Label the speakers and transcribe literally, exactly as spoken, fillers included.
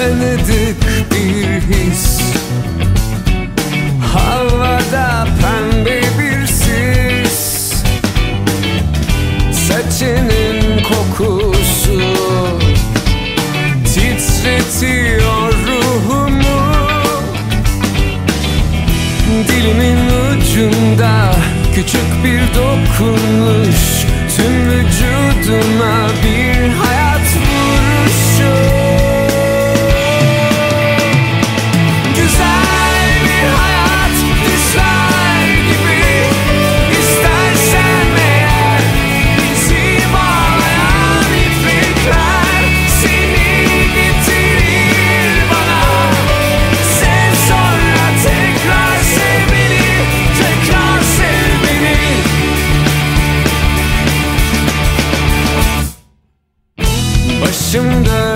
Speaker 1: tanıdık bir his, havada pembe bir sis, saçının kokusu titretiyor ruhumu. Dilimin ucunda küçük bir dokunuş, tüm vücuduma bir hayat vuruşu. Güzel bir hayat, düşler gibi. İstersen eğer bizi bağlayan iplikler seni getirir bana. Sev sonra tekrar sev beni, tekrar sev beni. Başımda